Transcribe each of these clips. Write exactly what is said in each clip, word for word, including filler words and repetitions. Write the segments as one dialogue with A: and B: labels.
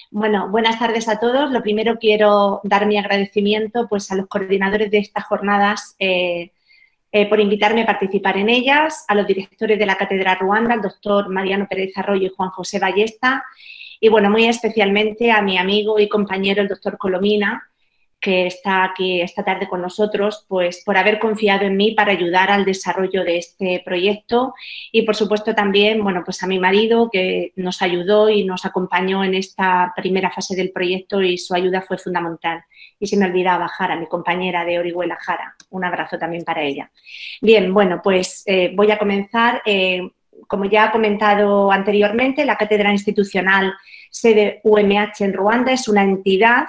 A: Bueno, buenas tardes a todos. Lo primero quiero dar mi agradecimiento pues, a los coordinadores de estas jornadas eh, eh, por invitarme a participar en ellas, a los directores de la Cátedra Ruanda, el doctor Mariano Pérez Arroyo y Juan José Ballesta, y bueno, muy especialmente a mi amigo y compañero, el doctor Colomina, que está aquí esta tarde con nosotros, pues por haber confiado en mí para ayudar al desarrollo de este proyecto y, por supuesto, también, bueno, pues a mi marido, que nos ayudó y nos acompañó en esta primera fase del proyecto y su ayuda fue fundamental. Y se me olvidaba Jara, mi compañera de Orihuela, Jara. Un abrazo también para ella. Bien, bueno, pues eh, voy a comenzar. Eh, como ya ha comentado anteriormente, la Cátedra Institucional Sede U M H en Ruanda es una entidad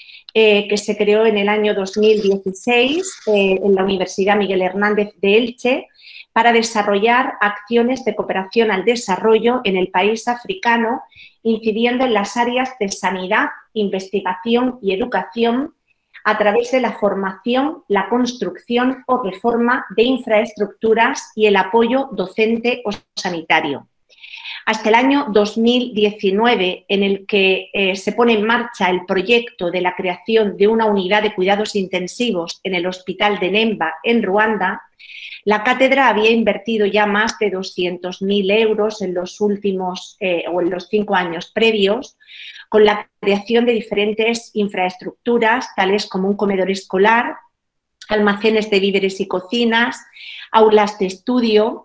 A: Eh, que se creó en el año dos mil dieciséis eh, en la Universidad Miguel Hernández de Elche para desarrollar acciones de cooperación al desarrollo en el país africano, incidiendo en las áreas de sanidad, investigación y educación a través de la formación, la construcción o reforma de infraestructuras y el apoyo docente o sanitario. Hasta el año dos mil diecinueve, en el que eh, se pone en marcha el proyecto de la creación de una unidad de cuidados intensivos en el Hospital de Nemba, en Ruanda, la cátedra había invertido ya más de doscientos mil euros en los últimos eh, o en los cinco años previos, con la creación de diferentes infraestructuras, tales como un comedor escolar, almacenes de víveres y cocinas, aulas de estudio,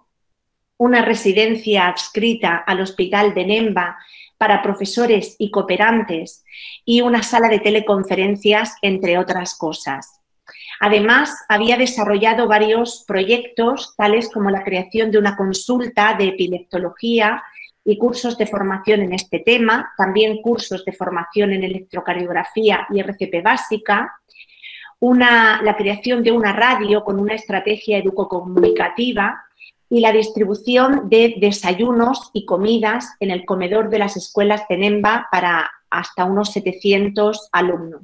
A: una residencia adscrita al Hospital de Nemba para profesores y cooperantes y una sala de teleconferencias, entre otras cosas. Además, había desarrollado varios proyectos, tales como la creación de una consulta de epileptología y cursos de formación en este tema, también cursos de formación en electrocardiografía y R C P básica, una, la creación de una radio con una estrategia educocomunicativa, y la distribución de desayunos y comidas en el comedor de las escuelas de Nemba para hasta unos setecientos alumnos.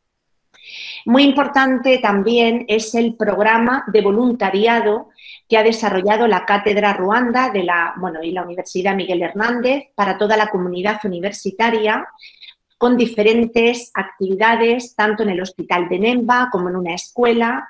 A: Muy importante también es el programa de voluntariado que ha desarrollado la Cátedra Ruanda de la, bueno, y la Universidad Miguel Hernández para toda la comunidad universitaria, con diferentes actividades, tanto en el Hospital de Nemba como en una escuela,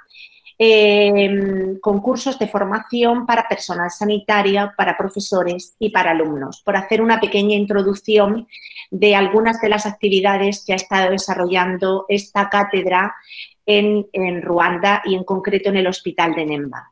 A: Eh, concursos de formación para personal sanitario, para profesores y para alumnos, por hacer una pequeña introducción de algunas de las actividades que ha estado desarrollando esta cátedra en, en Ruanda y en concreto en el Hospital de Nemba.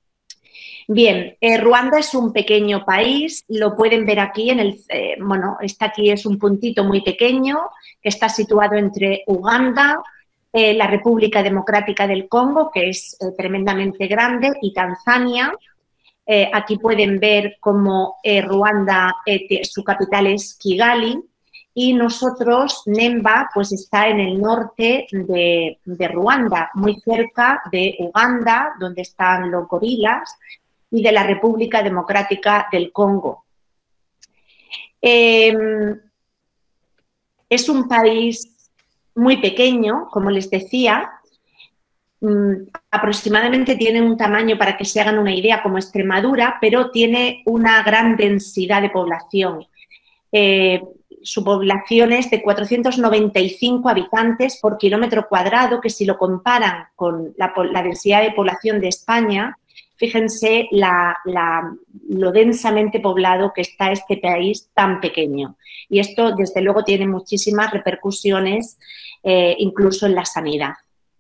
A: Bien, eh, Ruanda es un pequeño país, lo pueden ver aquí, en el, eh, bueno, está aquí es un puntito muy pequeño que está situado entre Uganda, Eh, la República Democrática del Congo, que es eh, tremendamente grande, y Tanzania. Eh, aquí pueden ver cómo eh, Ruanda, eh, su capital es Kigali, y nosotros, Nemba, pues está en el norte de, de Ruanda, muy cerca de Uganda, donde están los gorilas, y de la República Democrática del Congo. Eh, es un país muy pequeño, como les decía, aproximadamente tiene un tamaño, para que se hagan una idea, como Extremadura, pero tiene una gran densidad de población. Eh, su población es de cuatrocientos noventa y cinco habitantes por kilómetro cuadrado, que si lo comparan con la, la densidad de población de España, fíjense la, la, lo densamente poblado que está este país tan pequeño. Y esto, desde luego, tiene muchísimas repercusiones, eh, incluso en la sanidad.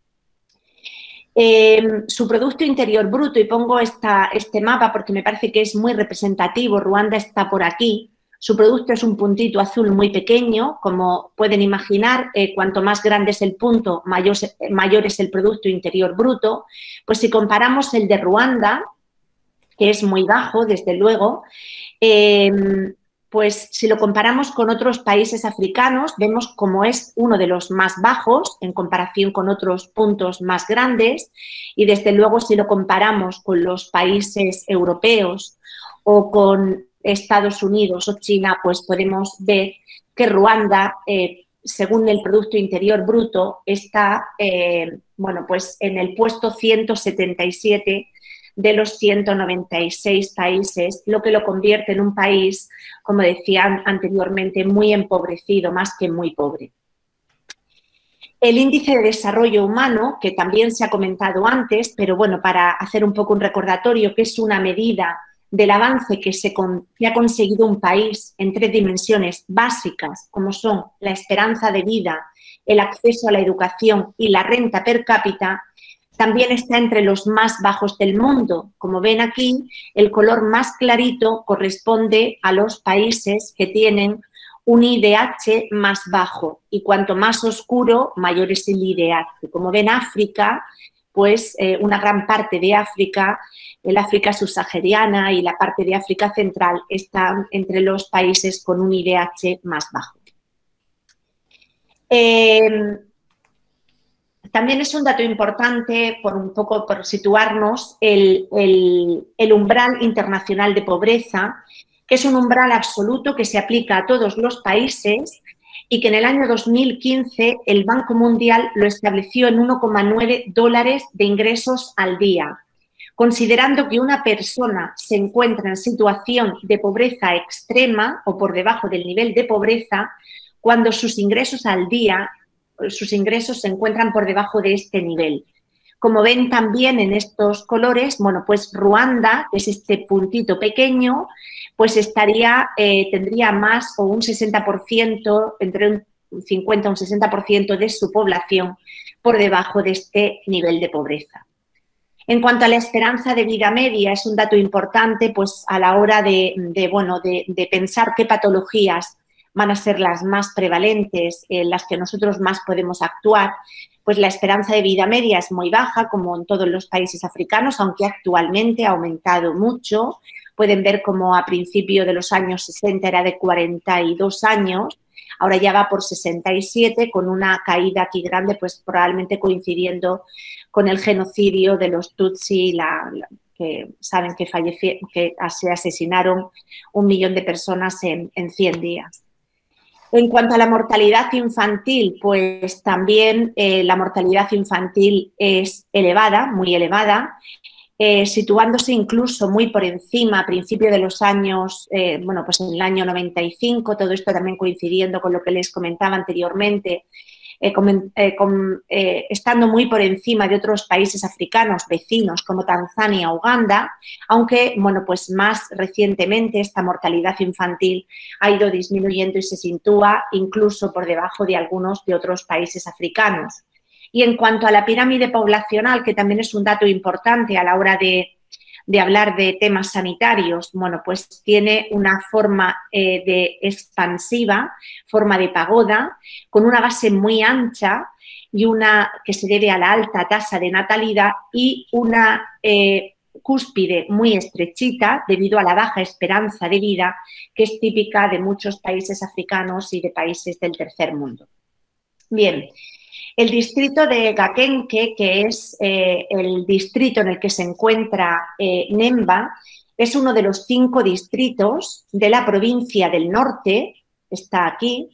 A: Eh, su Producto Interior Bruto, y pongo esta, este mapa porque me parece que es muy representativo, Ruanda está por aquí. Su producto es un puntito azul muy pequeño, como pueden imaginar, eh, cuanto más grande es el punto, mayor, mayor es el Producto Interior Bruto. Pues si comparamos el de Ruanda, que es muy bajo, desde luego, eh, pues si lo comparamos con otros países africanos, vemos cómo es uno de los más bajos en comparación con otros puntos más grandes, y desde luego si lo comparamos con los países europeos o con Estados Unidos o China, pues podemos ver que Ruanda, eh, según el Producto Interior Bruto, está eh, bueno, pues en el puesto ciento setenta y siete de los ciento noventa y seis países, lo que lo convierte en un país, como decía anteriormente, muy empobrecido, más que muy pobre. El índice de desarrollo humano, que también se ha comentado antes, pero bueno, para hacer un poco un recordatorio, que es una medida del avance que, se con, que ha conseguido un país en tres dimensiones básicas, como son la esperanza de vida, el acceso a la educación y la renta per cápita, también está entre los más bajos del mundo. Como ven aquí, el color más clarito corresponde a los países que tienen un I D H más bajo, y cuanto más oscuro, mayor es el I D H. Como ven, África, pues eh, una gran parte de África, el África subsahariana y la parte de África central están entre los países con un I D H más bajo. Eh, también es un dato importante, por un poco por situarnos, el, el, el umbral internacional de pobreza, que es un umbral absoluto que se aplica a todos los países y que en el año dos mil quince el Banco Mundial lo estableció en uno coma nueve dólares de ingresos al día, considerando que una persona se encuentra en situación de pobreza extrema o por debajo del nivel de pobreza cuando sus ingresos al día, sus ingresos se encuentran por debajo de este nivel. Como ven también en estos colores, bueno, pues Ruanda, que es este puntito pequeño, pues estaría, eh, tendría más o un sesenta por ciento, entre un cincuenta y un sesenta por ciento de su población por debajo de este nivel de pobreza. En cuanto a la esperanza de vida media, es un dato importante pues a la hora de, de, bueno, de, de pensar qué patologías van a ser las más prevalentes, en las que nosotros más podemos actuar. Pues la esperanza de vida media es muy baja, como en todos los países africanos, aunque actualmente ha aumentado mucho. Pueden ver como a principios de los años sesenta era de cuarenta y dos años, ahora ya va por sesenta y siete, con una caída aquí grande, pues probablemente coincidiendo con el genocidio de los Tutsi, la, la, que saben que, falleció, que se asesinaron un millón de personas en, en cien días. En cuanto a la mortalidad infantil, pues también eh, la mortalidad infantil es elevada, muy elevada, eh, situándose incluso muy por encima a principios de los años, eh, bueno, pues en el año noventa y cinco, todo esto también coincidiendo con lo que les comentaba anteriormente, eh, con, eh, con, eh, estando muy por encima de otros países africanos vecinos como Tanzania o Uganda, aunque, bueno, pues más recientemente esta mortalidad infantil ha ido disminuyendo y se sitúa incluso por debajo de algunos de otros países africanos. Y en cuanto a la pirámide poblacional, que también es un dato importante a la hora de, de hablar de temas sanitarios, bueno, pues tiene una forma eh, de expansiva, forma de pagoda, con una base muy ancha y una que se debe a la alta tasa de natalidad y una eh, cúspide muy estrechita debido a la baja esperanza de vida que es típica de muchos países africanos y de países del tercer mundo. Bien. El distrito de Gakenke, que es eh, el distrito en el que se encuentra eh, Nemba, es uno de los cinco distritos de la provincia del norte, está aquí,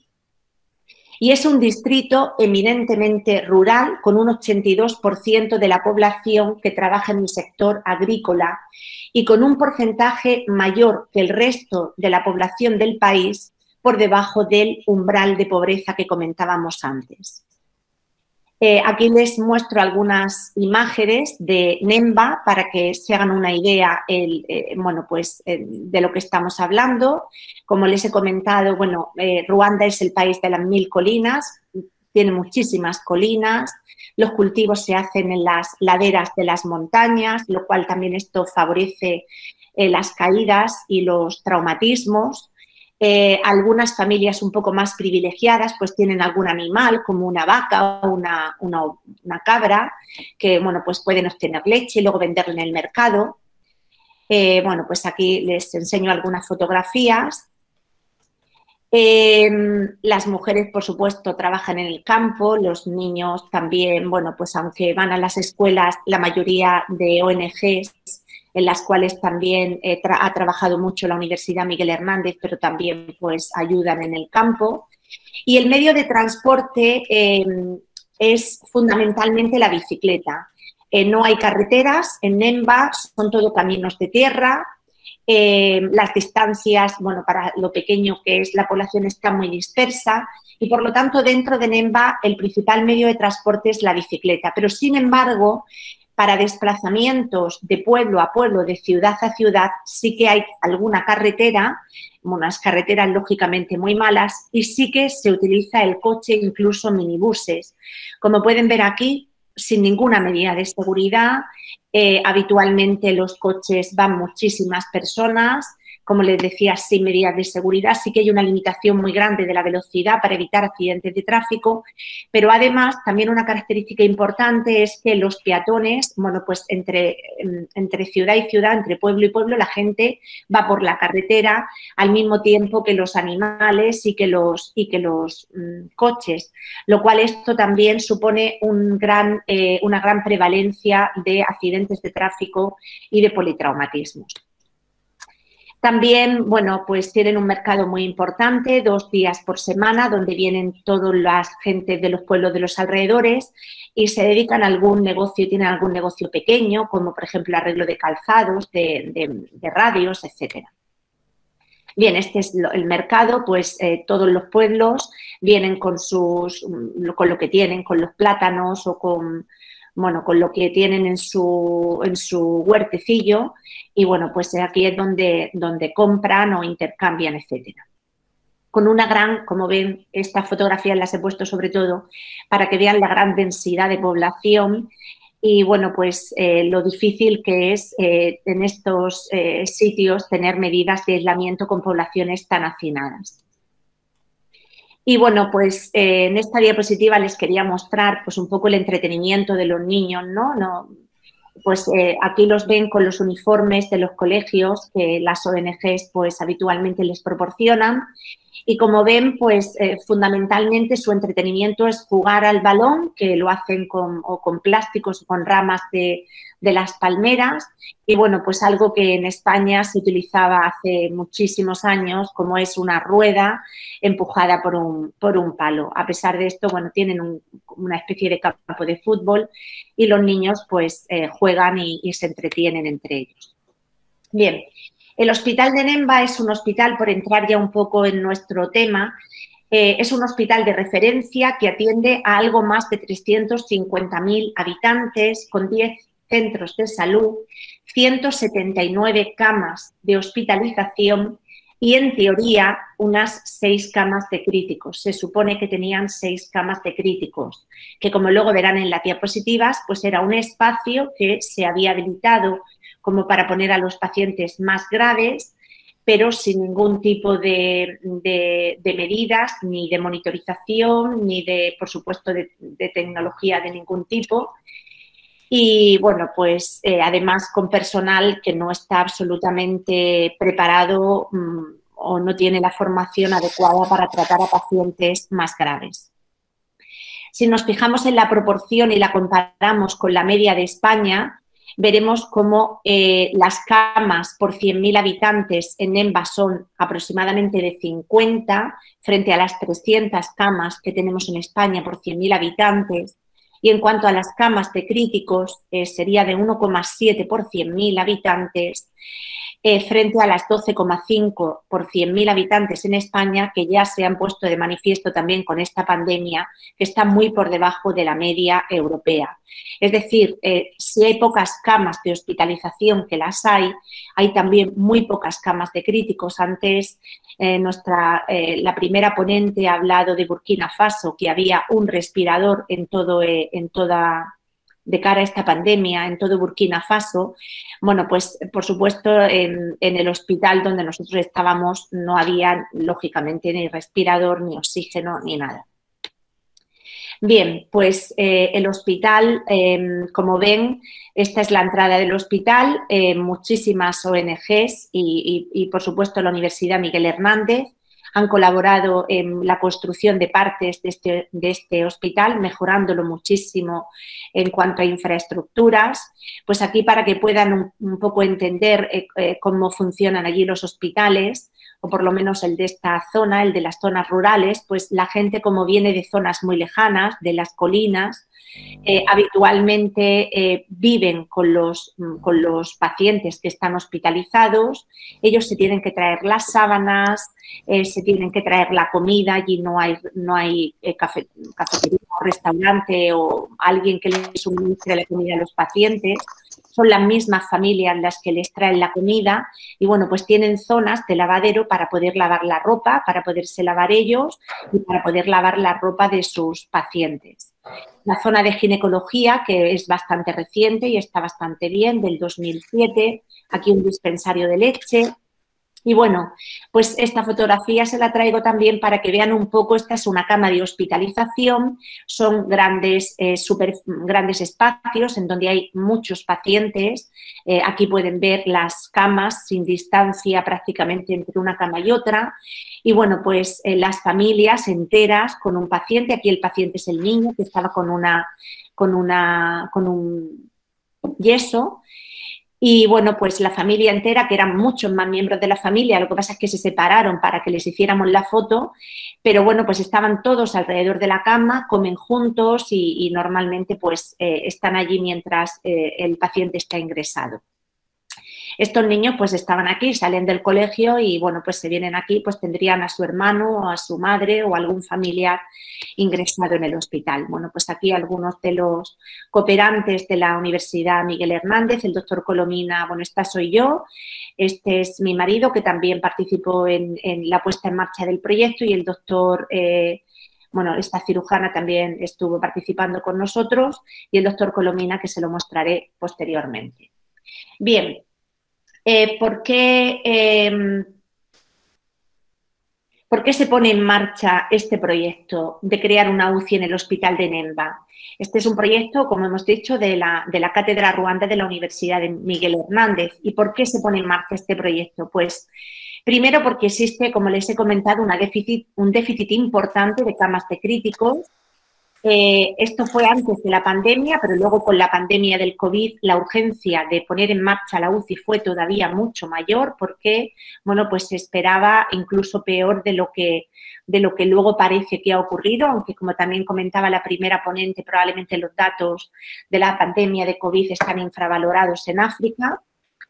A: y es un distrito eminentemente rural con un ochenta y dos por ciento de la población que trabaja en el sector agrícola y con un porcentaje mayor que el resto de la población del país por debajo del umbral de pobreza que comentábamos antes. Eh, aquí les muestro algunas imágenes de Nemba para que se hagan una idea el, eh, bueno, pues, eh, de lo que estamos hablando. Como les he comentado, bueno, eh, Ruanda es el país de las mil colinas, tiene muchísimas colinas, los cultivos se hacen en las laderas de las montañas, lo cual también esto favorece eh, las caídas y los traumatismos. Eh, algunas familias un poco más privilegiadas pues tienen algún animal como una vaca o una, una, una cabra que bueno, pues pueden obtener leche y luego venderla en el mercado. Eh, bueno, pues aquí les enseño algunas fotografías. Eh, las mujeres, por supuesto, trabajan en el campo, los niños también, bueno, pues aunque van a las escuelas, la mayoría de O N Ges en las cuales también eh, tra ha trabajado mucho la Universidad Miguel Hernández, pero también pues ayudan en el campo. Y el medio de transporte eh, es fundamentalmente la bicicleta. Eh, no hay carreteras en Nemba, son todo caminos de tierra. Eh, las distancias, bueno, para lo pequeño que es la población está muy dispersa y, por lo tanto, dentro de Nemba el principal medio de transporte es la bicicleta. Pero, sin embargo, para desplazamientos de pueblo a pueblo, de ciudad a ciudad, sí que hay alguna carretera, unas carreteras lógicamente muy malas, y sí que se utiliza el coche, incluso minibuses. Como pueden ver aquí, sin ninguna medida de seguridad, eh, habitualmente los coches van muchísimas personas, como les decía, sin medidas de seguridad. Sí que hay una limitación muy grande de la velocidad para evitar accidentes de tráfico, pero además también una característica importante es que los peatones, bueno, pues entre, entre ciudad y ciudad, entre pueblo y pueblo, la gente va por la carretera al mismo tiempo que los animales y que los, y que los mmm, coches, lo cual esto también supone un gran, eh, una gran prevalencia de accidentes de tráfico y de politraumatismos. También, bueno, pues tienen un mercado muy importante, dos días por semana, donde vienen todas las gentes de los pueblos de los alrededores y se dedican a algún negocio, tienen algún negocio pequeño, como por ejemplo arreglo de calzados, de, de, de radios, etcétera. Bien, este es el mercado, pues eh, todos los pueblos vienen con sus, con lo que tienen, con los plátanos o con, bueno, con lo que tienen en su, en su huertecillo y, bueno, pues aquí es donde, donde compran o intercambian, etcétera. Con una gran, como ven, estas fotografías las he puesto sobre todo para que vean la gran densidad de población y, bueno, pues eh, lo difícil que es eh, en estos eh, sitios tener medidas de aislamiento con poblaciones tan hacinadas. Y, bueno, pues eh, en esta diapositiva les quería mostrar pues un poco el entretenimiento de los niños, ¿no? no pues eh, aquí los ven con los uniformes de los colegios que las O N Ges pues habitualmente les proporcionan. Y como ven, pues eh, fundamentalmente su entretenimiento es jugar al balón, que lo hacen con, o con plásticos o con ramas de, de las palmeras. Y, bueno, pues algo que en España se utilizaba hace muchísimos años, como es una rueda empujada por un, por un palo. A pesar de esto, bueno, tienen un, una especie de campo de fútbol y los niños pues eh, juegan y, y se entretienen entre ellos. Bien. El Hospital de Nemba es un hospital, por entrar ya un poco en nuestro tema, eh, es un hospital de referencia que atiende a algo más de trescientos cincuenta mil habitantes, con diez centros de salud, ciento setenta y nueve camas de hospitalización y, en teoría, unas seis camas de críticos. Se supone que tenían seis camas de críticos, que, como luego verán en las diapositivas, pues era un espacio que se había habilitado como para poner a los pacientes más graves, pero sin ningún tipo de, de, de medidas, ni de monitorización, ni de, por supuesto, de, de tecnología de ningún tipo. Y, bueno, pues eh, además con personal que no está absolutamente preparado mmm, o no tiene la formación adecuada para tratar a pacientes más graves. Si nos fijamos en la proporción y la comparamos con la media de España, veremos cómo eh, las camas por cien mil habitantes en Nemba son aproximadamente de cincuenta frente a las trescientas camas que tenemos en España por cien mil habitantes. Y en cuanto a las camas de críticos, eh, sería de uno coma siete por cien mil habitantes eh, frente a las doce coma cinco por cien mil habitantes en España, que ya se han puesto de manifiesto también con esta pandemia, que está muy por debajo de la media europea. Es decir, eh, si hay pocas camas de hospitalización, que las hay, hay también muy pocas camas de críticos. Antes, eh, nuestra, eh, la primera ponente ha hablado de Burkina Faso, que había un respirador en, todo, eh, en toda... de cara a esta pandemia en todo Burkina Faso. Bueno, pues por supuesto en, en el hospital donde nosotros estábamos no había lógicamente ni respirador, ni oxígeno, ni nada. Bien, pues eh, el hospital, eh, como ven, esta es la entrada del hospital, eh, muchísimas O N Ges y, y, y por supuesto la Universidad Miguel Hernández han colaborado en la construcción de partes de este, de este hospital, mejorándolo muchísimo en cuanto a infraestructuras. Pues aquí, para que puedan un, un poco entender eh, eh, cómo funcionan allí los hospitales, o por lo menos el de esta zona, el de las zonas rurales, pues la gente, como viene de zonas muy lejanas, de las colinas, Eh, habitualmente eh, viven con los, con los pacientes que están hospitalizados, ellos se tienen que traer las sábanas, eh, se tienen que traer la comida, allí no hay, no hay eh, cafe, cafetería o restaurante o alguien que les suministre la comida a los pacientes. Son las mismas familias las que les traen la comida y, bueno, pues tienen zonas de lavadero para poder lavar la ropa, para poderse lavar ellos y para poder lavar la ropa de sus pacientes. La zona de ginecología, que es bastante reciente y está bastante bien, del dos mil siete, aquí un dispensario de leche. Y bueno, pues esta fotografía se la traigo también para que vean un poco, esta es una cama de hospitalización, son grandes, eh, super, grandes espacios en donde hay muchos pacientes, eh, aquí pueden ver las camas sin distancia prácticamente entre una cama y otra, y bueno, pues eh, las familias enteras con un paciente, aquí el paciente es el niño que estaba con, una, con, una, con un yeso. Y, bueno, pues la familia entera, que eran muchos más miembros de la familia, lo que pasa es que se separaron para que les hiciéramos la foto, pero, bueno, pues estaban todos alrededor de la cama, comen juntos y, y normalmente, pues, eh, están allí mientras eh, el paciente está ingresado. Estos niños, pues, estaban aquí, salen del colegio y, bueno, pues se vienen aquí, pues tendrían a su hermano o a su madre o algún familiar ingresado en el hospital. Bueno, pues aquí algunos de los cooperantes de la Universidad Miguel Hernández, el doctor Colomina, bueno, esta soy yo, este es mi marido que también participó en, en la puesta en marcha del proyecto y el doctor... Eh, Bueno, esta cirujana también estuvo participando con nosotros y el doctor Colomina, que se lo mostraré posteriormente. Bien, eh, ¿por qué, eh, ¿por qué se pone en marcha este proyecto de crear una U C I en el hospital de Nemba? Este es un proyecto, como hemos dicho, de la, de la Cátedra Ruanda de la Universidad de Miguel Hernández. ¿Y por qué se pone en marcha este proyecto? Pues primero porque existe, como les he comentado, una déficit, un déficit importante de camas de críticos. Eh, esto fue antes de la pandemia, pero luego con la pandemia del COVID la urgencia de poner en marcha la U C I fue todavía mucho mayor porque, bueno, pues se esperaba incluso peor de lo que, de lo que luego parece que ha ocurrido, aunque como también comentaba la primera ponente, probablemente los datos de la pandemia de COVID están infravalorados en África.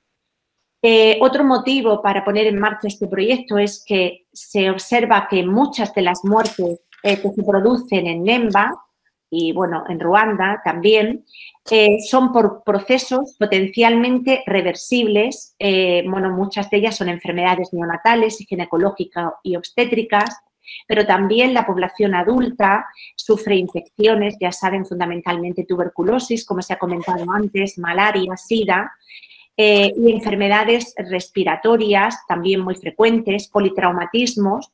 A: Eh, otro motivo para poner en marcha este proyecto es que se observa que muchas de las muertes eh, que se producen en Nemba y, bueno, en Ruanda también, eh, son por procesos potencialmente reversibles. Eh, bueno, muchas de ellas son enfermedades neonatales y ginecológicas y obstétricas, pero también la población adulta sufre infecciones, ya saben, fundamentalmente tuberculosis, como se ha comentado antes, malaria, sida, Eh, y enfermedades respiratorias también muy frecuentes, politraumatismos.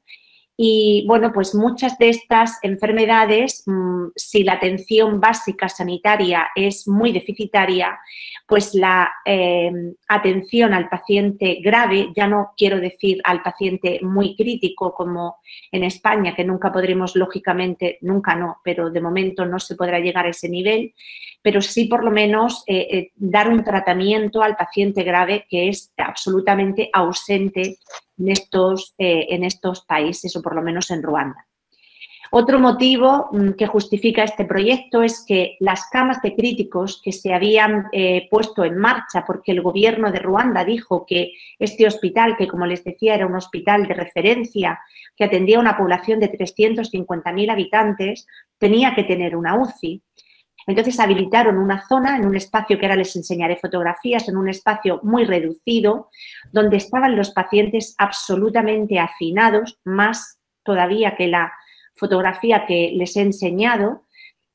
A: Y, bueno, pues muchas de estas enfermedades, mmm, si la atención básica sanitaria es muy deficitaria, pues la eh, atención al paciente grave, ya no quiero decir al paciente muy crítico como en España, que nunca podremos, lógicamente, nunca no, pero de momento no se podrá llegar a ese nivel, pero sí por lo menos eh, eh, dar un tratamiento al paciente grave que es absolutamente ausente en estos, eh, en estos países o por lo menos en Ruanda. Otro motivo mmm, que justifica este proyecto es que las camas de críticos que se habían eh, puesto en marcha porque el gobierno de Ruanda dijo que este hospital, que como les decía era un hospital de referencia que atendía a una población de trescientos cincuenta mil habitantes, tenía que tener una U C I. Entonces habilitaron una zona en un espacio que ahora les enseñaré fotografías, en un espacio muy reducido, donde estaban los pacientes absolutamente hacinados, más todavía que la fotografía que les he enseñado,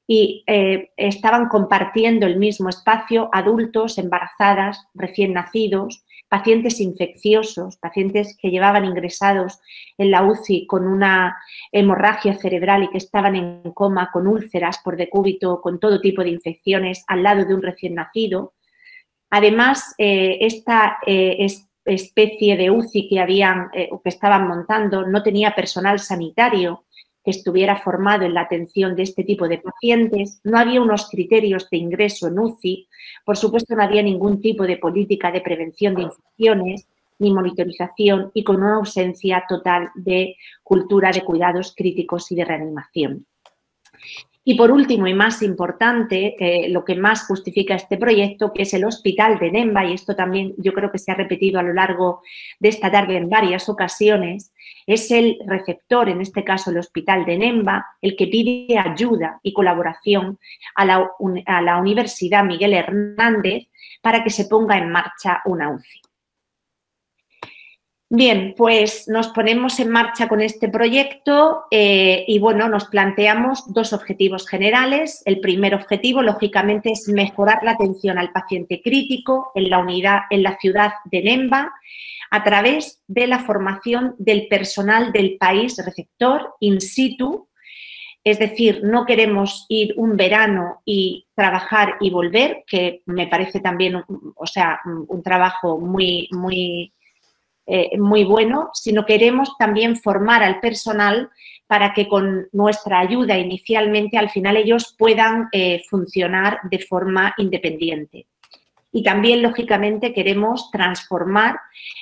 A: y eh, estaban compartiendo el mismo espacio adultos, embarazadas, recién nacidos, pacientes infecciosos, pacientes que llevaban ingresados en la U C I con una hemorragia cerebral y que estaban en coma con úlceras por decúbito, con todo tipo de infecciones al lado de un recién nacido. Además, eh, esta eh, es, especie de U C I que, habían, eh, que estaban montando no tenía personal sanitario que estuviera formado en la atención de este tipo de pacientes, no había unos criterios de ingreso en U C I, por supuesto no había ningún tipo de política de prevención de infecciones ni monitorización y con una ausencia total de cultura de cuidados críticos y de reanimación. Y por último y más importante, eh, lo que más justifica este proyecto, que es el Hospital de Nemba, y esto también yo creo que se ha repetido a lo largo de esta tarde en varias ocasiones, es el receptor, en este caso el Hospital de Nemba, el que pide ayuda y colaboración a la, a la Universidad Miguel Hernández para que se ponga en marcha una U C I. Bien, pues nos ponemos en marcha con este proyecto eh, y, bueno, nos planteamos dos objetivos generales. El primer objetivo, lógicamente, es mejorar la atención al paciente crítico en la unidad, en la ciudad de Nemba, a través de la formación del personal del país receptor in situ. Es decir, no queremos ir un verano y trabajar y volver, que me parece también, o sea, un trabajo muy, muy Eh, muy bueno, sino queremos también formar al personal para que con nuestra ayuda inicialmente al final ellos puedan eh, funcionar de forma independiente. Y también, lógicamente, queremos transformar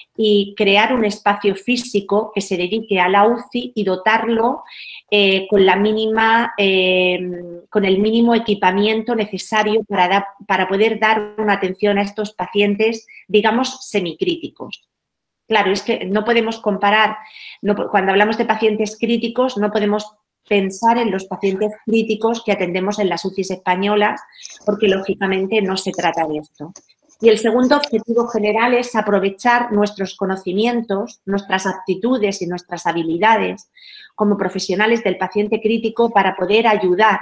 A: y crear un espacio físico que se dedique a la U C I y dotarlo eh, con, la mínima, eh, con el mínimo equipamiento necesario para, da, para poder dar una atención a estos pacientes, digamos, semicríticos. Claro, es que no podemos comparar, no, cuando hablamos de pacientes críticos, no podemos pensar en los pacientes críticos que atendemos en las U C Is españolas, porque lógicamente no se trata de esto. Y el segundo objetivo general es aprovechar nuestros conocimientos, nuestras aptitudes y nuestras habilidades como profesionales del paciente crítico para poder ayudar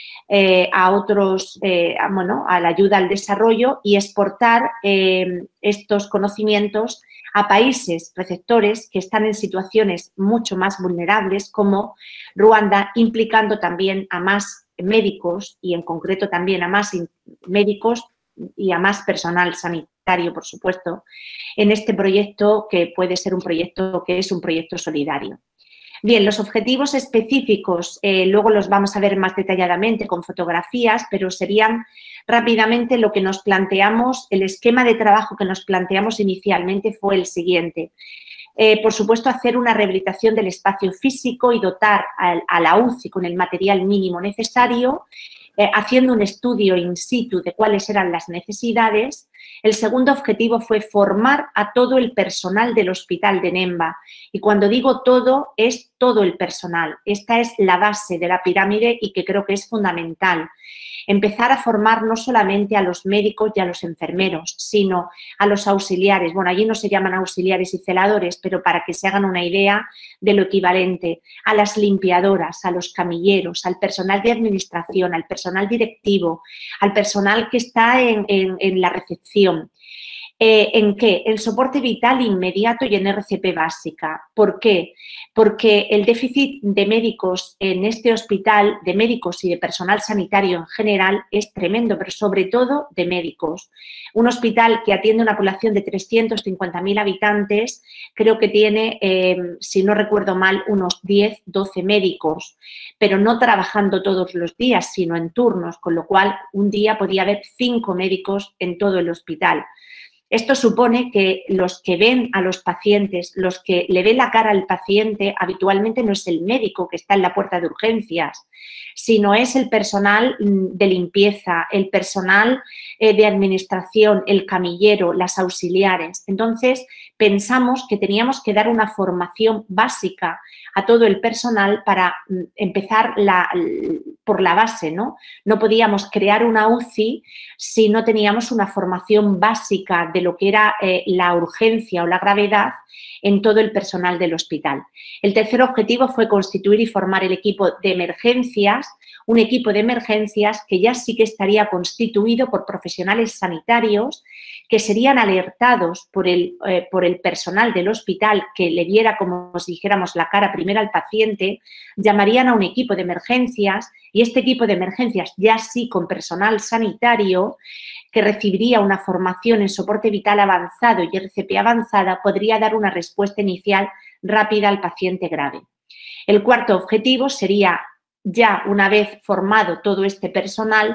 A: eh, a otros, eh, a, bueno, a la ayuda al desarrollo y exportar eh, estos conocimientos a países receptores que están en situaciones mucho más vulnerables como Ruanda, implicando también a más médicos y en concreto también a más médicos y a más personal sanitario, por supuesto, en este proyecto que puede ser un proyecto que es un proyecto solidario. Bien, los objetivos específicos, eh, luego los vamos a ver más detalladamente con fotografías, pero serían rápidamente lo que nos planteamos, el esquema de trabajo que nos planteamos inicialmente fue el siguiente. Eh, por supuesto, hacer una rehabilitación del espacio físico y dotar a, a la U C I con el material mínimo necesario, eh, haciendo un estudio in situ de cuáles eran las necesidades. El segundo objetivo fue formar a todo el personal del Hospital de Nemba. Y cuando digo todo, es todo el personal. Esta es la base de la pirámide y que creo que es fundamental. Empezar a formar no solamente a los médicos y a los enfermeros, sino a los auxiliares. Bueno, allí no se llaman auxiliares y celadores, pero para que se hagan una idea de lo equivalente, a las limpiadoras, a los camilleros, al personal de administración, al personal directivo, al personal que está en, en, en la recepción. Eh, ¿En qué? En soporte vital inmediato y en R C P básica. ¿Por qué? Porque el déficit de médicos en este hospital, de médicos y de personal sanitario en general, es tremendo, pero sobre todo de médicos. Un hospital que atiende una población de trescientos cincuenta mil habitantes, creo que tiene, eh, si no recuerdo mal, unos diez, doce médicos, pero no trabajando todos los días, sino en turnos, con lo cual un día podía haber cinco médicos en todo el hospital. Esto supone que los que ven a los pacientes, los que le ven la cara al paciente, habitualmente no es el médico que está en la puerta de urgencias, sino es el personal de limpieza, el personal de administración, el camillero, las auxiliares. Entonces, pensamos que teníamos que dar una formación básica a todo el personal para empezar la, por la base, ¿no? No podíamos crear una U C I si no teníamos una formación básica de lo que era eh, la urgencia o la gravedad en todo el personal del hospital. El tercer objetivo fue constituir y formar el equipo de emergencias, un equipo de emergencias que ya sí que estaría constituido por profesionales sanitarios que serían alertados por el, eh, por el personal del hospital que le viera, como si dijéramos, la cara primero al paciente, llamarían a un equipo de emergencias y este equipo de emergencias, ya sí con personal sanitario, que recibiría una formación en soporte vital avanzado y R C P avanzada, podría dar una respuesta inicial rápida al paciente grave. El cuarto objetivo sería, ya una vez formado todo este personal,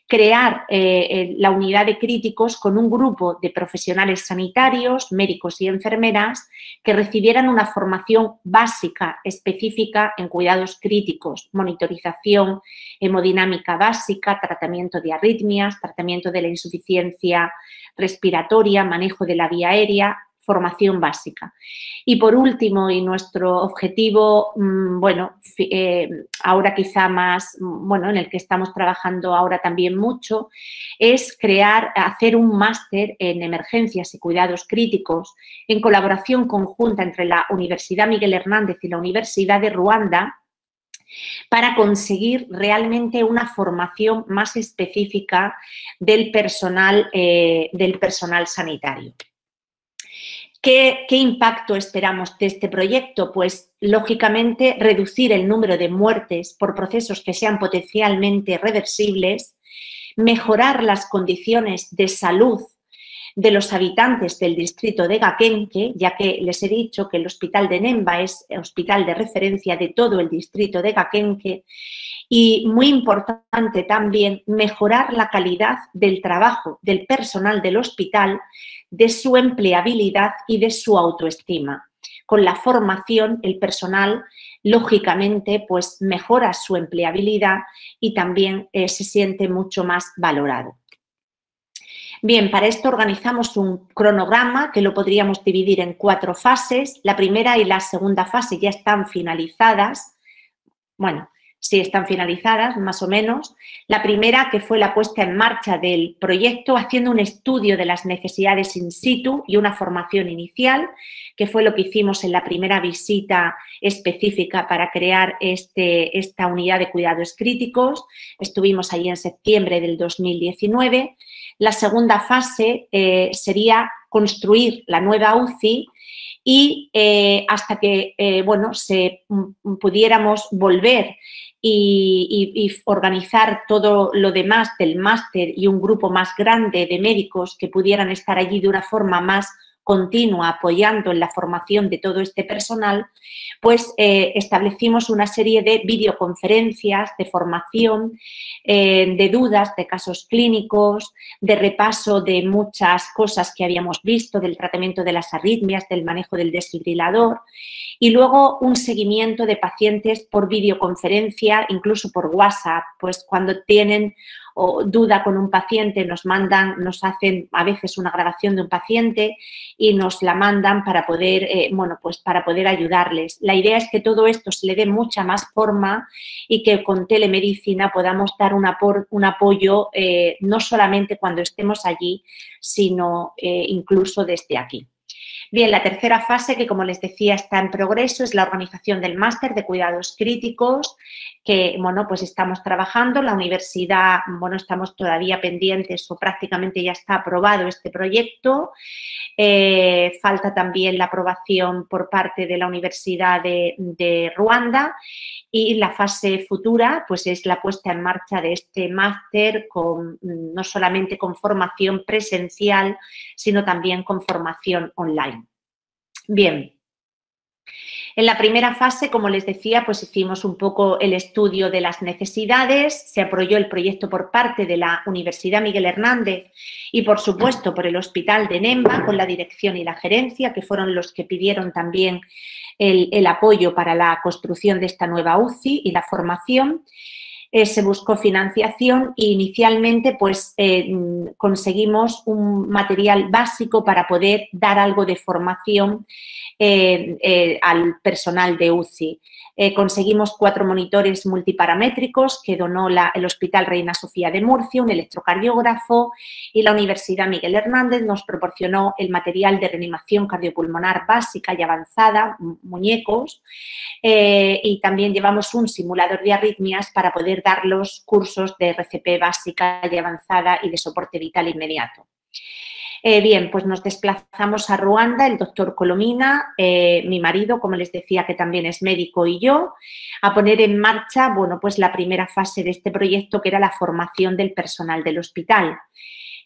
A: crear eh, la unidad de críticos con un grupo de profesionales sanitarios, médicos y enfermeras que recibieran una formación básica específica en cuidados críticos, monitorización hemodinámica básica, tratamiento de arritmias, tratamiento de la insuficiencia respiratoria, manejo de la vía aérea, formación básica. Y por último, y nuestro objetivo, bueno, eh, ahora quizá más, bueno, en el que estamos trabajando ahora también mucho, es crear, hacer un máster en emergencias y cuidados críticos en colaboración conjunta entre la Universidad Miguel Hernández y la Universidad de Ruanda, para conseguir realmente una formación más específica del personal, eh, del personal sanitario. ¿Qué, ¿Qué impacto esperamos de este proyecto? Pues, lógicamente, reducir el número de muertes por procesos que sean potencialmente reversibles, mejorar las condiciones de salud de los habitantes del distrito de Gakenke, ya que les he dicho que el Hospital de Nemba es el hospital de referencia de todo el distrito de Gakenke, y muy importante también mejorar la calidad del trabajo del personal del hospital, de su empleabilidad y de su autoestima. Con la formación, el personal, lógicamente, pues mejora su empleabilidad y también eh, se siente mucho más valorado. Bien, para esto organizamos un cronograma que lo podríamos dividir en cuatro fases. La primera y la segunda fase ya están finalizadas. Bueno, sí están finalizadas, más o menos. La primera, que fue la puesta en marcha del proyecto, haciendo un estudio de las necesidades in situ y una formación inicial, que fue lo que hicimos en la primera visita específica para crear este, esta unidad de cuidados críticos. Estuvimos allí en septiembre del dos mil diecinueve. La segunda fase eh, sería construir la nueva U C I y eh, hasta que eh, bueno, se, pudiéramos volver y, y, y organizar todo lo demás del máster y un grupo más grande de médicos que pudieran estar allí de una forma más continua, apoyando en la formación de todo este personal, pues eh, establecimos una serie de videoconferencias de formación, eh, de dudas, de casos clínicos, de repaso de muchas cosas que habíamos visto, del tratamiento de las arritmias, del manejo del desfibrilador, y luego un seguimiento de pacientes por videoconferencia, incluso por WhatsApp, pues cuando tienen o duda con un paciente nos mandan, nos hacen a veces una grabación de un paciente y nos la mandan para poder, eh, bueno, pues para poder ayudarles. La idea es que todo esto se le dé mucha más forma y que con telemedicina podamos dar un, apor, un apoyo eh, no solamente cuando estemos allí, sino eh, incluso desde aquí. Bien, la tercera fase, que como les decía está en progreso, es la organización del máster de cuidados críticos, que bueno, pues estamos trabajando. La universidad, bueno, estamos todavía pendientes o prácticamente ya está aprobado este proyecto. Eh, falta también la aprobación por parte de la Universidad de, de Ruanda, y la fase futura pues es la puesta en marcha de este máster con, no solamente con formación presencial, sino también con formación online. Bien. En la primera fase, como les decía, pues hicimos un poco el estudio de las necesidades, se apoyó el proyecto por parte de la Universidad Miguel Hernández y, por supuesto, por el Hospital de Nemba, con la dirección y la gerencia, que fueron los que pidieron también el, el apoyo para la construcción de esta nueva U C I y la formación. Eh, se buscó financiación e inicialmente pues eh, conseguimos un material básico para poder dar algo de formación eh, eh, al personal de U C I. Eh, conseguimos cuatro monitores multiparamétricos que donó la, el Hospital Reina Sofía de Murcia, un electrocardiógrafo, y la Universidad Miguel Hernández nos proporcionó el material de reanimación cardiopulmonar básica y avanzada, muñecos, eh, y también llevamos un simulador de arritmias para poder dar los cursos de R C P básica y avanzada y de soporte vital inmediato. Eh, bien, pues nos desplazamos a Ruanda, el doctor Colomina, eh, mi marido, como les decía, que también es médico, y yo, a poner en marcha, bueno, pues la primera fase de este proyecto, que era la formación del personal del hospital.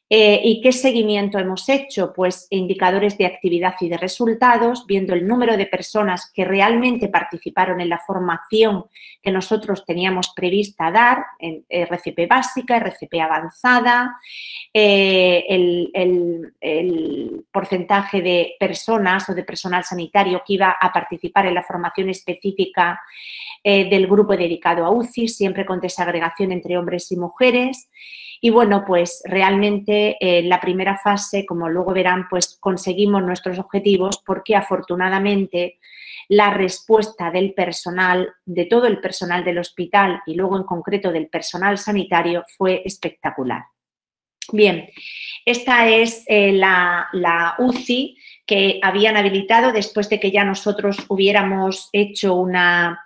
A: Eh, ¿Y qué seguimiento hemos hecho? Pues indicadores de actividad y de resultados, viendo el número de personas que realmente participaron en la formación que nosotros teníamos prevista dar, en R C P básica, R C P avanzada, eh, el, el, el porcentaje de personas o de personal sanitario que iba a participar en la formación específica eh, del grupo dedicado a U C I, siempre con desagregación entre hombres y mujeres. Y bueno, pues realmente en eh, la primera fase, como luego verán, pues conseguimos nuestros objetivos porque afortunadamente la respuesta del personal, de todo el personal del hospital y luego en concreto del personal sanitario fue espectacular. Bien, esta es eh, la, la U C I que habían habilitado después de que ya nosotros hubiéramos hecho una...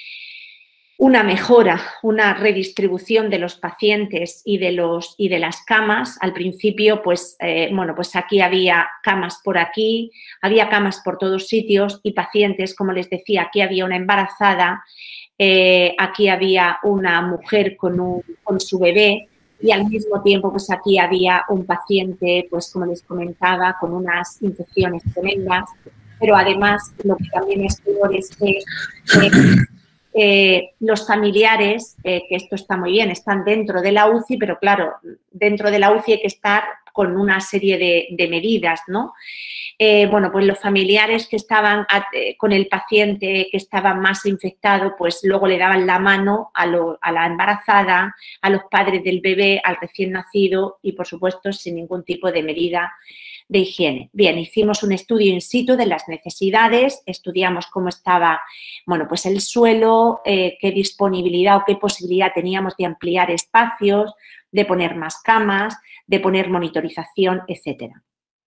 A: una mejora, una redistribución de los pacientes y de, los, y de las camas. Al principio, pues, eh, bueno, pues aquí había camas por aquí, había camas por todos sitios y pacientes, como les decía, aquí había una embarazada, eh, aquí había una mujer con, un, con su bebé y al mismo tiempo, pues aquí había un paciente, pues como les comentaba, con unas infecciones tremendas, pero además lo que también es peor es que... Eh, Eh, los familiares, eh, que esto está muy bien, están dentro de la U C I, pero claro, dentro de la U C I hay que estar con una serie de, de medidas, ¿no? Eh, bueno, pues los familiares que estaban a, eh, con el paciente que estaba más infectado, pues luego le daban la mano a, lo, a la embarazada, a los padres del bebé, al recién nacido y, por supuesto, sin ningún tipo de medida de higiene. Bien, hicimos un estudio in situ de las necesidades, estudiamos cómo estaba, bueno, pues el suelo, eh, qué disponibilidad o qué posibilidad teníamos de ampliar espacios, de poner más camas, de poner monitorización, etcétera.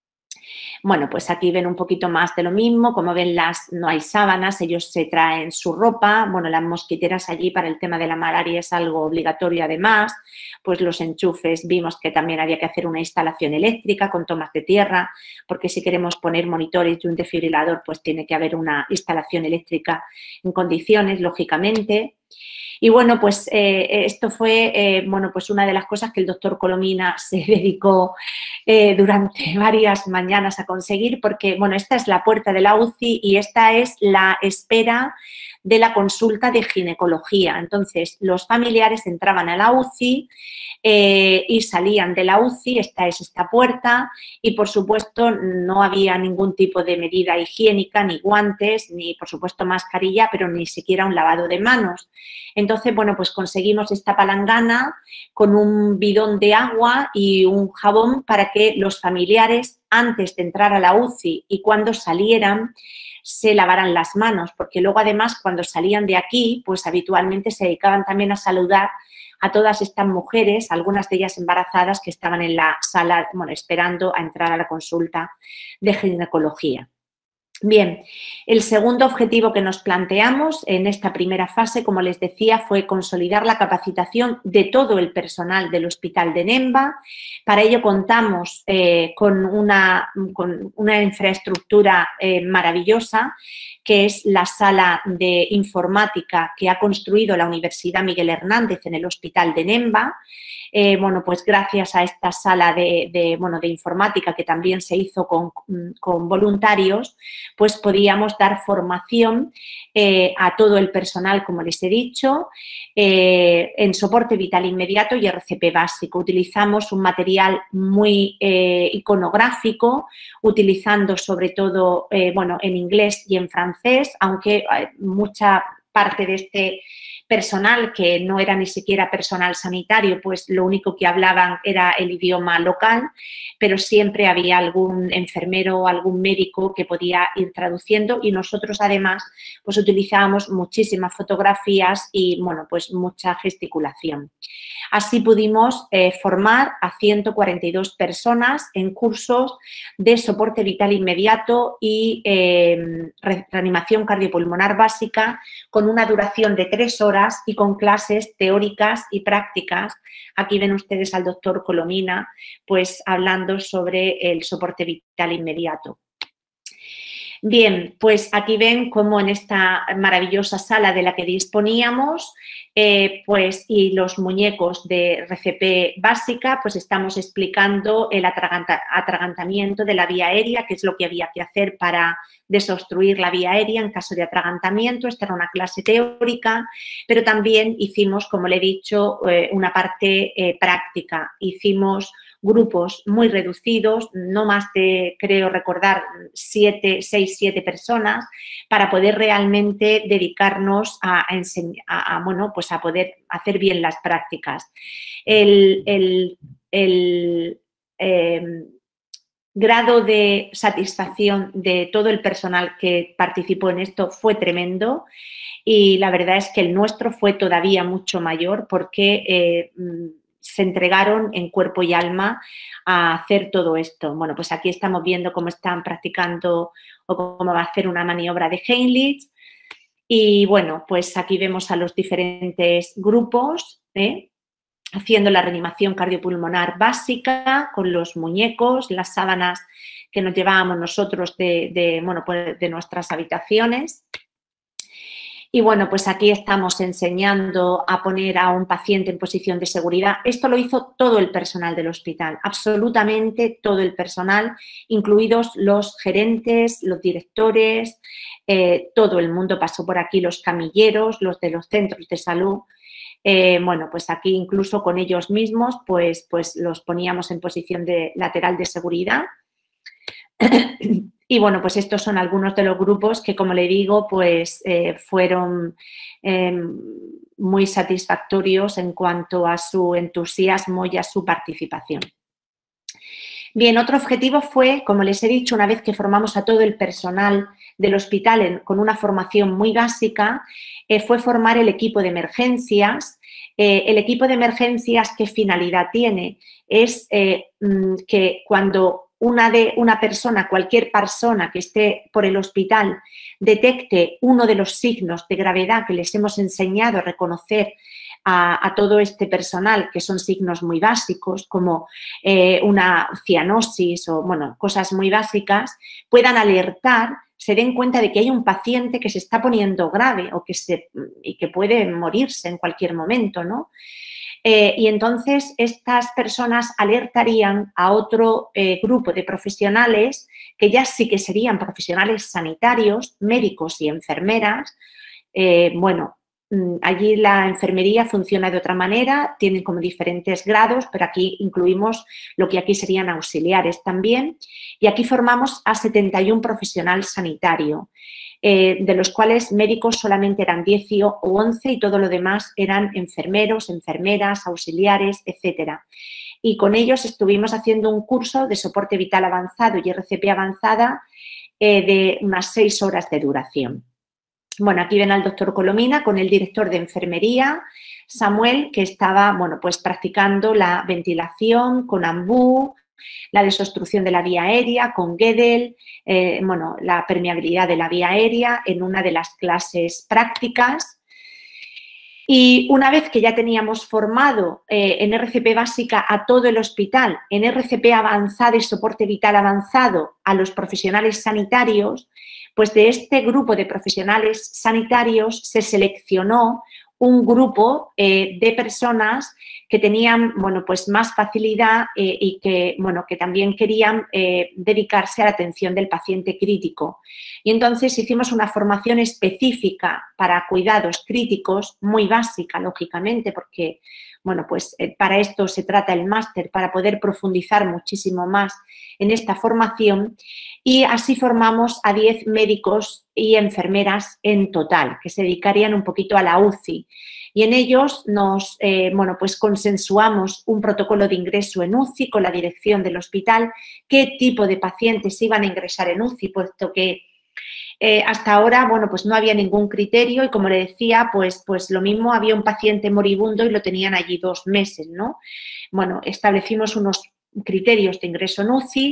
A: Bueno, pues aquí ven un poquito más de lo mismo, como ven las, no hay sábanas, ellos se traen su ropa, bueno, las mosquiteras allí para el tema de la malaria es algo obligatorio además, pues los enchufes vimos que también había que hacer una instalación eléctrica con tomas de tierra, porque si queremos poner monitores y un desfibrilador, pues tiene que haber una instalación eléctrica en condiciones, lógicamente. Y bueno, pues eh, esto fue eh, bueno, pues una de las cosas que el doctor Colomina se dedicó eh, durante varias mañanas a conseguir, porque bueno, esta es la puerta de la U C I y esta es la espera de la consulta de ginecología. Entonces, los familiares entraban a la U C I eh, y salían de la U C I, esta es esta puerta, y por supuesto no había ningún tipo de medida higiénica, ni guantes, ni por supuesto mascarilla, pero ni siquiera un lavado de manos. Entonces, bueno, pues conseguimos esta palangana con un bidón de agua y un jabón para que los familiares, antes de entrar a la U C I y cuando salieran, se lavaran las manos, porque luego además cuando salían de aquí, pues habitualmente se dedicaban también a saludar a todas estas mujeres, algunas de ellas embarazadas que estaban en la sala, bueno, esperando a entrar a la consulta de ginecología. Bien, el segundo objetivo que nos planteamos en esta primera fase, como les decía, fue consolidar la capacitación de todo el personal del Hospital de Nemba. Para ello contamos eh, con, una, con una infraestructura eh, maravillosa, que es la sala de informática que ha construido la Universidad Miguel Hernández en el Hospital de Nemba. Eh, bueno, pues gracias a esta sala de, de, bueno, de informática que también se hizo con, con voluntarios, pues podíamos dar formación eh, a todo el personal, como les he dicho, eh, en soporte vital inmediato y R C P básico. Utilizamos un material muy eh, iconográfico, utilizando sobre todo, eh, bueno, en inglés y en francés, aunque mucha parte de este personal, que no era ni siquiera personal sanitario, pues lo único que hablaban era el idioma local, pero siempre había algún enfermero o algún médico que podía ir traduciendo y nosotros además pues utilizábamos muchísimas fotografías y bueno, pues mucha gesticulación. Así pudimos eh, formar a ciento cuarenta y dos personas en cursos de soporte vital inmediato y eh, reanimación cardiopulmonar básica con una duración de tres horas y con clases teóricas y prácticas. Aquí ven ustedes al doctor Colomina pues hablando sobre el soporte vital inmediato. Bien, pues aquí ven cómo en esta maravillosa sala de la que disponíamos, eh, pues y los muñecos de R C P básica, pues estamos explicando el atraganta, atragantamiento de la vía aérea, qué es lo que había que hacer para desobstruir la vía aérea en caso de atragantamiento. Esta era una clase teórica, pero también hicimos, como le he dicho, eh, una parte eh, práctica. Hicimos grupos muy reducidos, no más de, creo recordar, siete, seis, siete personas, para poder realmente dedicarnos a, a enseñar, a, a, bueno, pues a poder hacer bien las prácticas. El, el, el eh, grado de satisfacción de todo el personal que participó en esto fue tremendo y la verdad es que el nuestro fue todavía mucho mayor porque eh, se entregaron en cuerpo y alma a hacer todo esto. Bueno, pues aquí estamos viendo cómo están practicando o cómo va a hacer una maniobra de Heimlich. Y bueno, pues aquí vemos a los diferentes grupos, ¿eh? haciendo la reanimación cardiopulmonar básica con los muñecos, las sábanas que nos llevábamos nosotros de, de, bueno, pues de nuestras habitaciones. Y bueno, pues aquí estamos enseñando a poner a un paciente en posición de seguridad. Esto lo hizo todo el personal del hospital, absolutamente todo el personal, incluidos los gerentes, los directores, eh, todo el mundo pasó por aquí, los camilleros, los de los centros de salud. Eh, bueno, pues aquí incluso con ellos mismos, pues, pues los poníamos en posición de lateral de seguridad. Y bueno, pues estos son algunos de los grupos que, como le digo, pues eh, fueron eh, muy satisfactorios en cuanto a su entusiasmo y a su participación. Bien, otro objetivo fue, como les he dicho, una vez que formamos a todo el personal del hospital en, con una formación muy básica, eh, fue formar el equipo de emergencias. Eh, el equipo de emergencias, ¿qué finalidad tiene? Es eh, que cuando Una, de, una persona, cualquier persona que esté por el hospital, detecte uno de los signos de gravedad que les hemos enseñado a reconocer a, a todo este personal, que son signos muy básicos, como eh, una cianosis o, bueno, cosas muy básicas, puedan alertar, se den cuenta de que hay un paciente que se está poniendo grave o que, se, y que puede morirse en cualquier momento, ¿no? Eh, y entonces estas personas alertarían a otro eh, grupo de profesionales que ya sí que serían profesionales sanitarios, médicos y enfermeras. Eh, bueno, allí la enfermería funciona de otra manera, tienen como diferentes grados, pero aquí incluimos lo que aquí serían auxiliares también. Y aquí formamos a setenta y un profesional sanitario. Eh, de los cuales médicos solamente eran diez o once y todo lo demás eran enfermeros, enfermeras, auxiliares, etcétera. Y con ellos estuvimos haciendo un curso de soporte vital avanzado y R C P avanzada eh, de unas seis horas de duración. Bueno, aquí ven al doctor Colomina con el director de enfermería, Samuel, que estaba, bueno, pues practicando la ventilación con ambú, la desobstrucción de la vía aérea con Gödel, eh, bueno, la permeabilidad de la vía aérea en una de las clases prácticas. Y una vez que ya teníamos formado eh, en R C P básica a todo el hospital, en R C P avanzada y soporte vital avanzado a los profesionales sanitarios, pues de este grupo de profesionales sanitarios se seleccionó un grupo eh, de personas que tenían, bueno, pues más facilidad eh, y que, bueno, que también querían eh, dedicarse a la atención del paciente crítico. Y entonces hicimos una formación específica para cuidados críticos, muy básica, lógicamente, porque, bueno, pues eh, para esto se trata el máster, para poder profundizar muchísimo más en esta formación. Y así formamos a diez médicos y enfermeras en total, que se dedicarían un poquito a la U C I. Y en ellos nos, eh, bueno, pues consensuamos un protocolo de ingreso en U C I con la dirección del hospital, qué tipo de pacientes iban a ingresar en U C I, puesto que eh, hasta ahora, bueno, pues no había ningún criterio y como le decía, pues, pues lo mismo, había un paciente moribundo y lo tenían allí dos meses, ¿no? Bueno, establecimos unos criterios de ingreso en U C I,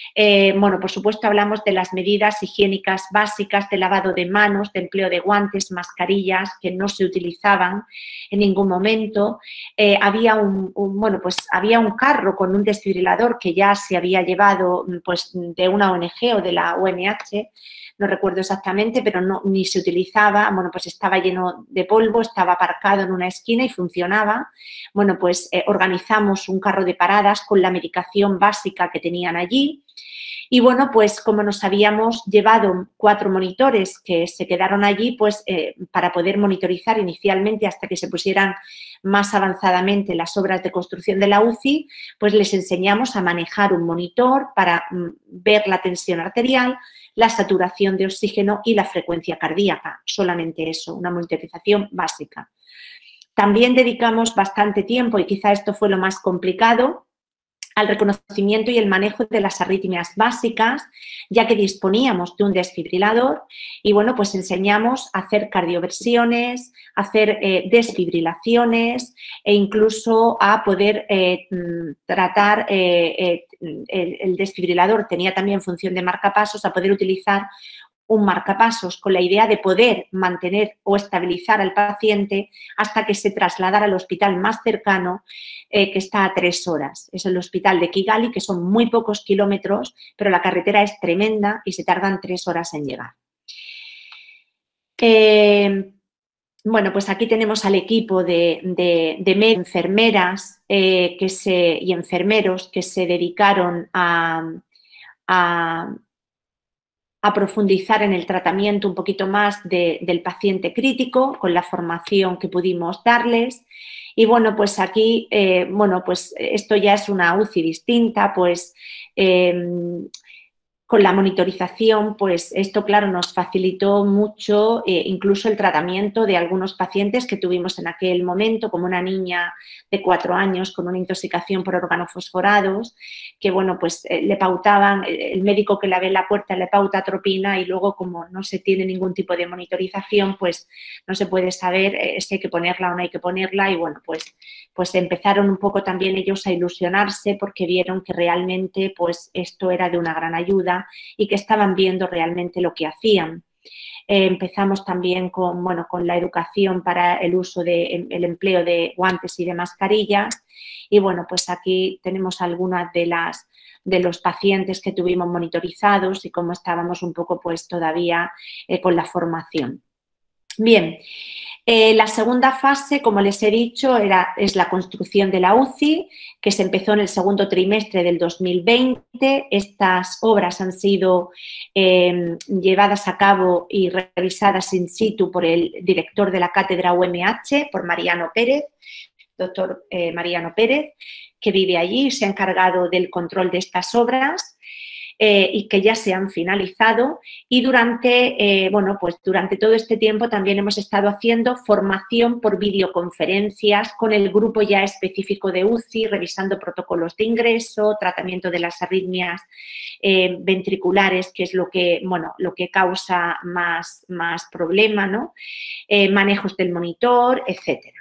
A: Eh, bueno, por supuesto, hablamos de las medidas higiénicas básicas de lavado de manos, de empleo de guantes, mascarillas, que no se utilizaban en ningún momento. Eh, había, un, un, bueno, pues había un carro con un desfibrilador que ya se había llevado pues, de una O N G o de la U M H, no recuerdo exactamente, pero no, ni se utilizaba. Bueno, pues estaba lleno de polvo, estaba aparcado en una esquina y funcionaba. Bueno, pues eh, organizamos un carro de paradas con la medicación básica que tenían allí. Y bueno, pues como nos habíamos llevado cuatro monitores que se quedaron allí, pues eh, para poder monitorizar inicialmente hasta que se pusieran más avanzadamente las obras de construcción de la U C I, pues les enseñamos a manejar un monitor para mm, ver la tensión arterial, la saturación de oxígeno y la frecuencia cardíaca. Solamente eso, una monitorización básica. También dedicamos bastante tiempo, y quizá esto fue lo más complicado, al reconocimiento y el manejo de las arritmias básicas, ya que disponíamos de un desfibrilador y, bueno, pues enseñamos a hacer cardioversiones, a hacer eh, desfibrilaciones e incluso a poder eh, tratar, eh, eh, el, el desfibrilador tenía también función de marcapasos, a poder utilizar un marcapasos con la idea de poder mantener o estabilizar al paciente hasta que se trasladara al hospital más cercano, eh, que está a tres horas. Es el hospital de Kigali, que son muy pocos kilómetros, pero la carretera es tremenda y se tardan tres horas en llegar. Eh, bueno, pues aquí tenemos al equipo de, de, de enfermeras eh, que se, y enfermeros que se dedicaron a, a a profundizar en el tratamiento un poquito más de, del paciente crítico con la formación que pudimos darles. Y bueno, pues aquí, eh, bueno, pues esto ya es una U C I distinta, pues eh, con la monitorización, pues esto, claro, nos facilitó mucho eh, incluso el tratamiento de algunos pacientes que tuvimos en aquel momento, como una niña de cuatro años con una intoxicación por organofosforados, que, bueno, pues eh, le pautaban, el médico que la ve en la puerta le pauta atropina y luego, como no se tiene ningún tipo de monitorización, pues no se puede saber eh, si hay que ponerla o no hay que ponerla y, bueno, pues, pues empezaron un poco también ellos a ilusionarse porque vieron que realmente pues esto era de una gran ayuda y que estaban viendo realmente lo que hacían. Eh, empezamos también con, bueno, con la educación para el uso de, el empleo de guantes y de mascarillas y, bueno, pues aquí tenemos algunas de las de los pacientes que tuvimos monitorizados y cómo estábamos un poco pues todavía eh, con la formación. Bien. Eh, la segunda fase, como les he dicho, era, es la construcción de la U C I, que se empezó en el segundo trimestre del dos mil veinte. Estas obras han sido eh, llevadas a cabo y revisadas in situ por el director de la cátedra U M H, por Mariano Pérez, doctor eh, Mariano Pérez, que vive allí y se ha encargado del control de estas obras. Eh, y que ya se han finalizado y durante, eh, bueno, pues durante todo este tiempo también hemos estado haciendo formación por videoconferencias con el grupo ya específico de U C I, revisando protocolos de ingreso, tratamiento de las arritmias eh, ventriculares, que es lo que, bueno, lo que causa más, más problema, ¿no? Eh, manejos del monitor, etcétera.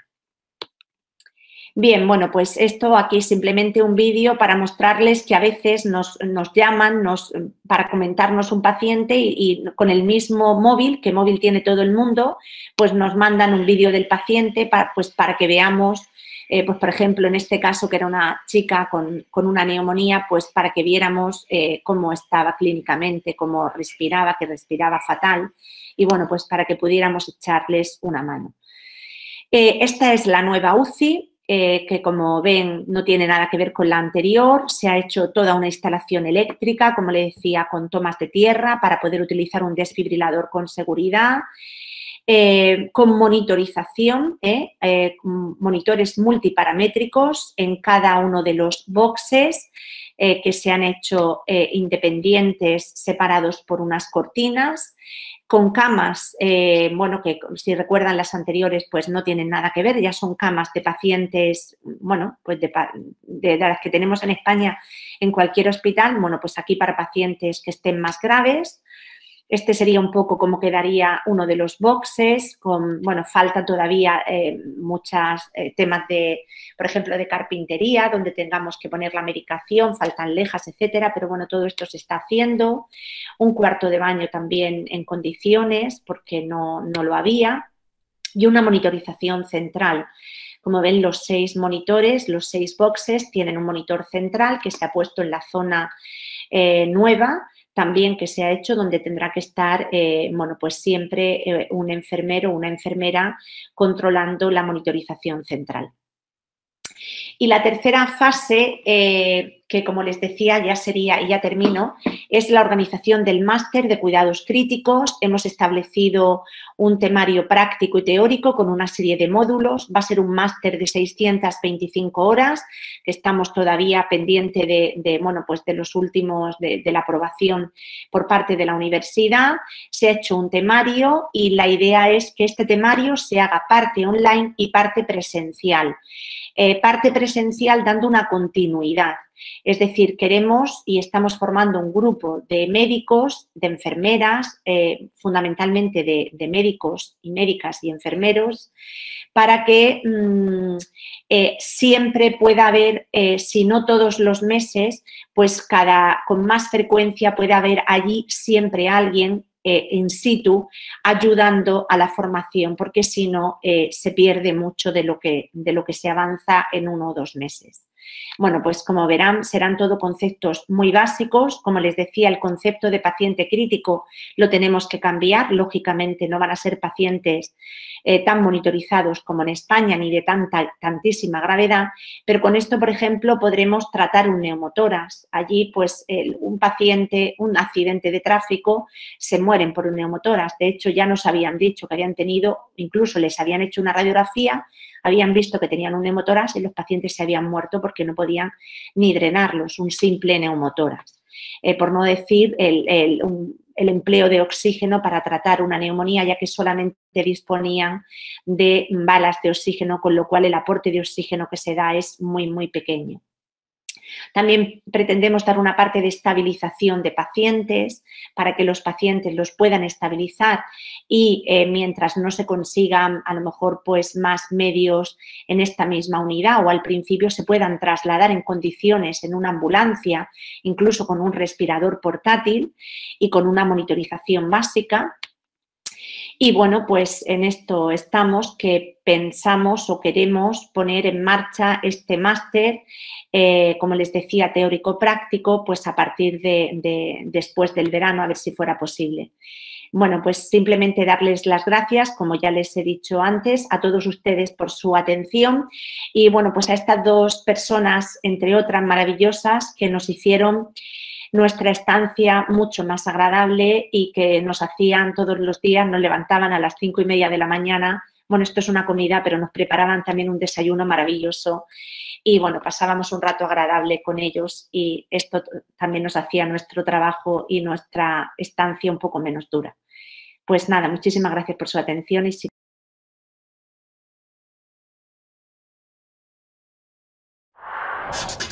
A: Bien, bueno, pues esto aquí es simplemente un vídeo para mostrarles que a veces nos, nos llaman nos, para comentarnos un paciente y, y con el mismo móvil, que móvil tiene todo el mundo, pues nos mandan un vídeo del paciente para, pues para que veamos, eh, pues por ejemplo, en este caso que era una chica con, con una neumonía, pues para que viéramos eh, cómo estaba clínicamente, cómo respiraba, que respiraba fatal y bueno, pues para que pudiéramos echarles una mano. Eh, esta es la nueva U C I. Eh, que como ven no tiene nada que ver con la anterior, se ha hecho toda una instalación eléctrica, como le decía, con tomas de tierra para poder utilizar un desfibrilador con seguridad, eh, con monitorización, eh, eh, monitores multiparamétricos en cada uno de los boxes eh, que se han hecho eh, independientes, separados por unas cortinas, con camas, eh, bueno, que si recuerdan las anteriores, pues no tienen nada que ver, ya son camas de pacientes, bueno, pues de, de, de las que tenemos en España en cualquier hospital, bueno, pues aquí para pacientes que estén más graves, Este sería un poco cómo quedaría uno de los boxes, con, bueno, falta todavía eh, muchos eh, temas de, por ejemplo, de carpintería, donde tengamos que poner la medicación, faltan lejas, etcétera, pero bueno, todo esto se está haciendo. Un cuarto de baño también en condiciones, porque no, no lo había, y una monitorización central. Como ven, los seis monitores, los seis boxes, tienen un monitor central que se ha puesto en la zona eh, nueva, también que se ha hecho, donde tendrá que estar, eh, bueno, pues siempre eh, un enfermero o una enfermera controlando la monitorización central. Y la tercera fase, eh, que como les decía ya sería, y ya termino, es la organización del máster de cuidados críticos. Hemos establecido un temario práctico y teórico con una serie de módulos. Va a ser un máster de seiscientas veinticinco horas, que estamos todavía pendiente de, de, bueno, pues de los últimos, de, de la aprobación por parte de la universidad. Se ha hecho un temario y la idea es que este temario se haga parte online y parte presencial. Eh, parte presencial dando una continuidad. Es decir, queremos y estamos formando un grupo de médicos, de enfermeras, eh, fundamentalmente de, de médicos y médicas y enfermeros, para que mmm, eh, siempre pueda haber, eh, si no todos los meses, pues cada, con más frecuencia pueda haber allí siempre alguien Eh, in situ ayudando a la formación, porque si no eh, se pierde mucho de lo, que, de lo que se avanza en uno o dos meses. Bueno, pues como verán, serán todo conceptos muy básicos. Como les decía, el concepto de paciente crítico lo tenemos que cambiar. Lógicamente no van a ser pacientes eh, tan monitorizados como en España ni de tanta, tantísima gravedad, pero con esto, por ejemplo, podremos tratar un neumotórax. Allí, pues, el, un paciente, un accidente de tráfico, se mueren por un neumotórax. De hecho, ya nos habían dicho que habían tenido, incluso les habían hecho una radiografía, habían visto que tenían un neumotórax y los pacientes se habían muerto porque no podían ni drenarlos, un simple neumotórax. Eh, por no decir el, el, un, el empleo de oxígeno para tratar una neumonía, ya que solamente disponían de balas de oxígeno, con lo cual el aporte de oxígeno que se da es muy, muy pequeño. También pretendemos dar una parte de estabilización de pacientes para que los pacientes los puedan estabilizar y eh, mientras no se consigan a lo mejor pues más medios en esta misma unidad o al principio se puedan trasladar en condiciones en una ambulancia, incluso con un respirador portátil y con una monitorización básica. Y bueno, pues en esto estamos, que pensamos o queremos poner en marcha este máster, eh, como les decía, teórico-práctico, pues a partir de, de después del verano, a ver si fuera posible. Bueno, pues simplemente darles las gracias, como ya les he dicho antes, a todos ustedes por su atención y bueno, pues a estas dos personas, entre otras maravillosas, que nos hicieron nuestra estancia mucho más agradable y que nos hacían todos los días, nos levantaban a las cinco y media de la mañana. Bueno, esto es una comida, pero nos preparaban también un desayuno maravilloso y, bueno, pasábamos un rato agradable con ellos y esto también nos hacía nuestro trabajo y nuestra estancia un poco menos dura. Pues nada, muchísimas gracias por su atención y si you